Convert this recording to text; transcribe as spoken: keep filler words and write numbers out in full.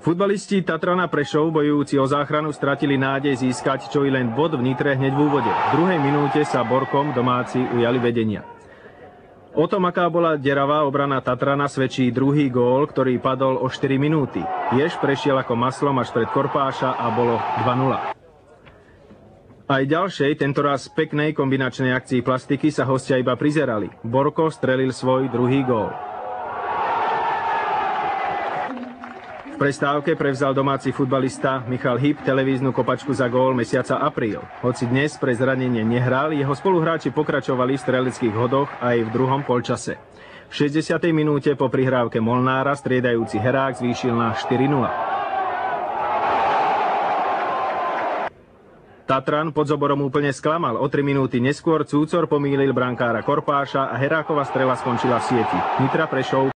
Futbalisti Tatrana Prešov, bojujúci o záchranu, stratili nádej získať čo i len bod v Nitre hneď v úvode. V druhej minúte sa Borkom domáci ujali vedenia. O tom, aká bola deravá obrana Tatrana, svedčí druhý gól, ktorý padol o štyri minúty. Jež prešiel ako maslom až pred Korpáša a bolo dva nula. Aj ďalšej, tentoraz peknej kombinačnej akcii plastiky, sa hostia iba prizerali. Borko strelil svoj druhý gól. V prestávke prevzal domáci futbalista Michal Hyb televíznu kopačku za gól mesiaca apríl. Hoci dnes pre zranenie nehral, jeho spoluhráči pokračovali v streleckých hodoch aj v druhom polčase. V šesťdesiatej minúte po prihrávke Molnára striedajúci Herák zvýšil na štyri nula. Tatran pod Zoborom úplne sklamal. O tri minúty neskôr Cúcor pomýlil brankára Korpáša a Herákova strela skončila v sieti. Nitra Prešov